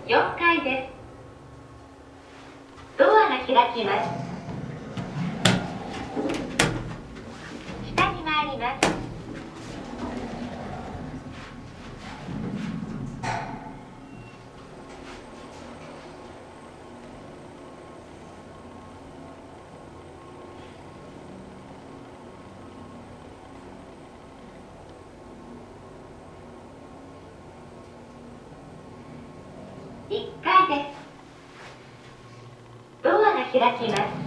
4階です。ドアが開きます。下に参ります。1階です。ドアが開きます。